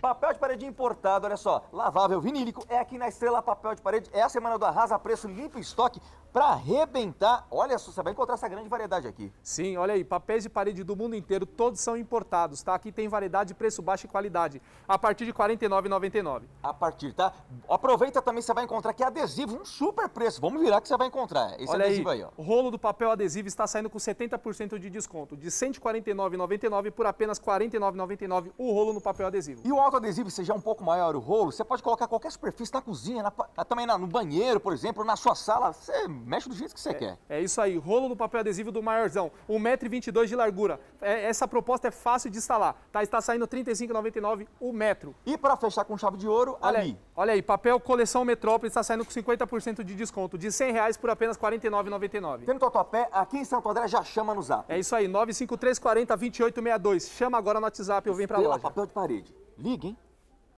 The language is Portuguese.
Papel de parede importado, olha só, lavável vinílico, é aqui na Estrela Papel de Parede, é a semana do Arrasa Preço, limpo estoque pra arrebentar. Olha só, você vai encontrar essa grande variedade aqui. Sim, olha aí, papéis de parede do mundo inteiro, todos são importados, tá? Aqui tem variedade, preço baixo e qualidade, a partir de R$ 49,99. A partir, tá? Aproveita também, você vai encontrar aqui adesivo, um super preço. Vamos virar que você vai encontrar. Esse olha adesivo aí, ó. O rolo do papel adesivo está saindo com 70% de desconto, de R$ 149,99 por apenas R$ 49,99 o rolo no papel adesivo. E o autoadesivo, seja um pouco maior o rolo, você pode colocar qualquer superfície na cozinha, também no banheiro, por exemplo, na sua sala, você mexe do jeito que você quer. É isso aí, rolo no papel adesivo do maiorzão, 1,22 m de largura. Essa proposta é fácil de instalar, tá? Está saindo R$ 35,99 o metro. E para fechar com chave de ouro, olha aí, papel coleção Metrópole está saindo com 50% de desconto, de R$ 100 por apenas R$ 49,99. Tendo Tatuapé, aqui em Santo André, já chama no Zap. É isso aí, 95340 2862. Chama agora no WhatsApp ou vem pra loja. Papel de parede. Ligue, hein?